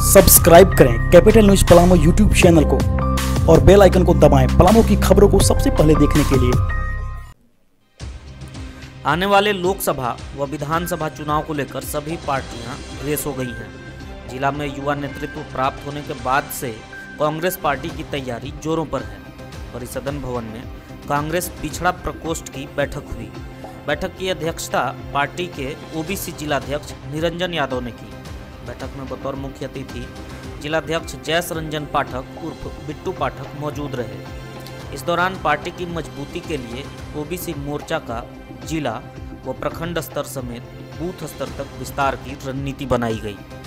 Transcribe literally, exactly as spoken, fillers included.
Subscribe करें capital news Palamu YouTube channel को और बेल आइकन को दबाएं पलामू की खबरों को सबसे पहले देखने के लिए। आने वाले लोकसभा व विधानसभा चुनाव को लेकर सभी पार्टियां रेस हो गई हैं। जिला में युवा नेतृत्व प्राप्त होने के बाद से कांग्रेस पार्टी की तैयारी जोरों पर है। परिसदन भवन में कांग्रेस पिछड़ा प्रकोष्ठ की बैठक हुई। बैठक की अध्यक्षता पार्टी के ओबीसी जिलाध्यक्ष निरंजन यादव ने की। बैठक में बतौर मुख्य अतिथि जिलाध्यक्ष जयस रंजन पाठक उर्फ बिट्टू पाठक मौजूद रहे। इस दौरान पार्टी की मजबूती के लिए ओबीसी मोर्चा का जिला व प्रखंड स्तर समेत बूथ स्तर तक विस्तार की रणनीति बनाई गई।